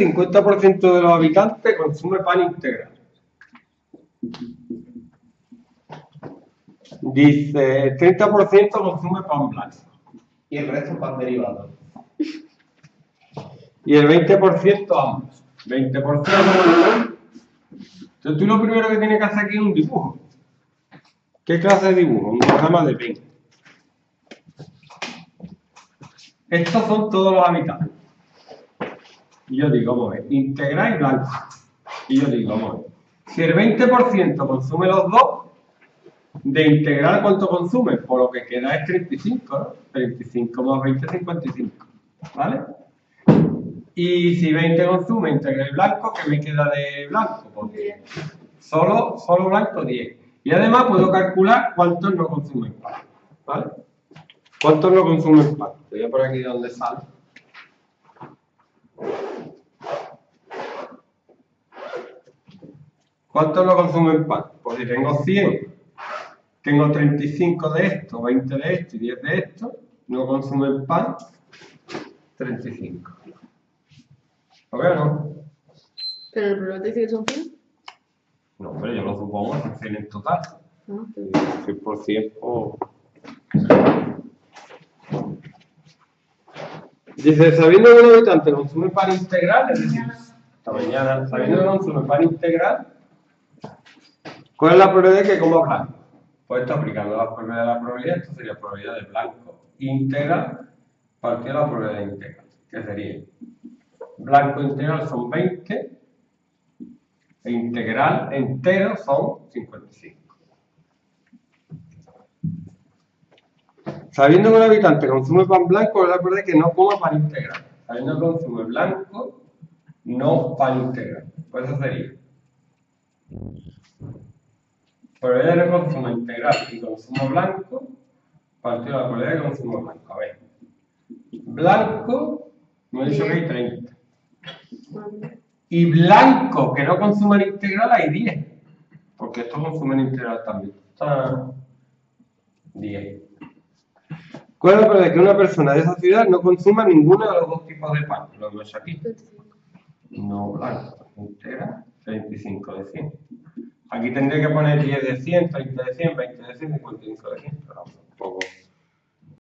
50% de los habitantes consume pan integral. Dice, el 30% consume pan blanco. Y el resto pan derivado. Y el 20% ambos. 20%. Entonces tú lo primero que tienes que hacer aquí es un dibujo. ¿Qué clase de dibujo? Un diagrama de Venn. Estos son todos los habitantes. Y yo digo, vamos a ver, integral y blanco. Y yo digo, vamos a ver, si el 20% consume los dos, de integral, ¿cuánto consume? Por lo que queda es 35, ¿no? 35 más 20, 55. ¿Vale? Y si 20 consume integral y blanco, ¿qué me queda de blanco? Porque solo blanco 10. Y además puedo calcular cuántos no consumen pan. ¿Vale? ¿Cuántos no consumen pan? Voy a por aquí donde sale. ¿Cuántos no consumen pan? Pues si tengo 100, tengo 35 de esto, 20 de esto y 10 de esto, no consumen pan, 35. ¿Lo veo, no? ¿Pero el problema te dice que son 100? No, hombre, yo lo supongo, son 100 en total. 100%. Dice, sabiendo que un habitante consume pan integral, es decir, esta mañana, sabiendo que consume pan integral, ¿cuál es la probabilidad de que coma blanco? Pues está aplicando la probabilidad de la probabilidad, esto sería probabilidad de blanco integral partido de la probabilidad integral, que sería blanco integral son 20 e integral entero son 55. Sabiendo que un habitante consume pan blanco, la probabilidad de que no coma pan integral. Sabiendo que consume blanco, no pan integral. Pues eso sería probabilidad de consumo integral y consumo blanco partido de la probabilidad de consumo blanco. A ver, blanco, me he dicho que hay 30. Y blanco que no consumen integral hay 10. Porque estos consumen integral también. Está 10. ¿Cuál es la probabilidad de que una persona de esa ciudad no consuma ninguno de los dos tipos de pan? Lo vemos aquí. No blanco, integral, 35 de 100. Aquí tendría que poner 10 de 100, 30 de 100, 20 de 100, 55 de 100, pero un poco